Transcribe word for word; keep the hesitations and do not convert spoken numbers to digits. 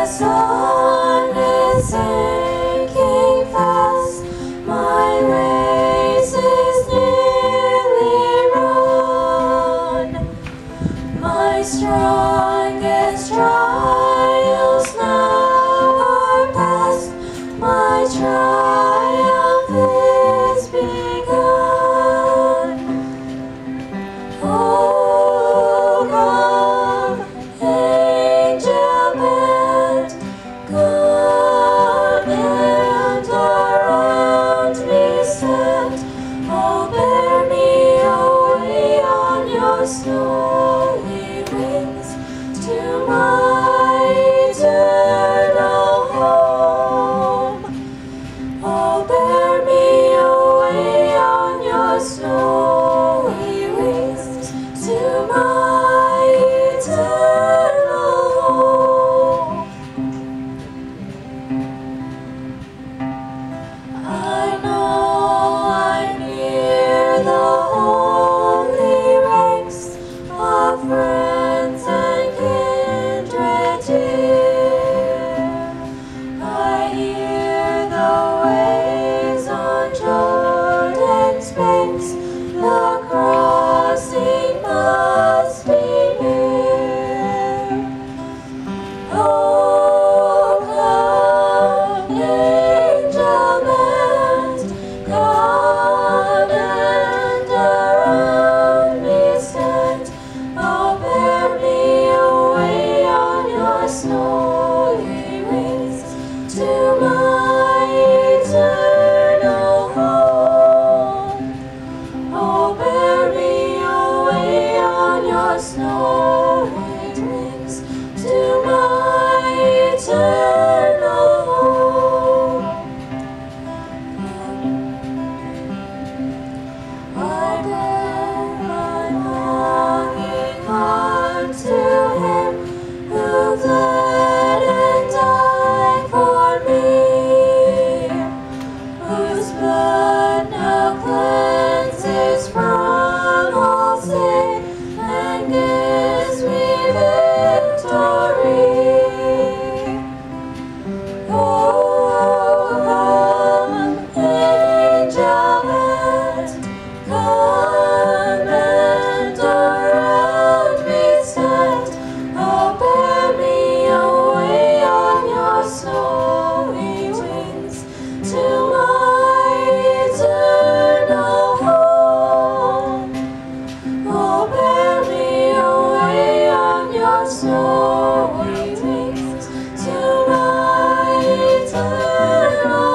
sun is sinking fast, my race is nearly run. My strongest trials now are past, my triumph is begun. Oh, come, angel band, come and around me stand. Oh, bear me away on your snowy wings to my eternal home. Oh, bear me away on your snowy wings to my eternal home. I know I'm near the holy ranks of friends and kindred dear. I hear the waves on Jordan's banks, the crossing must be near. Oh, come, angel band, come and around me stand. Oh, bear me away on your snowy wings to my eternal home. Oh, bear me away on your snowy wings to my eternal home. I bear my longing heart to him who bled and died for me, whose blood now cleanses from all sin and gives me victory. Oh, come, angel band, come and around me stand. Oh, bear me away on your snowy wings to my eternal home. Oh, bear me away on your snowy wings to my eternal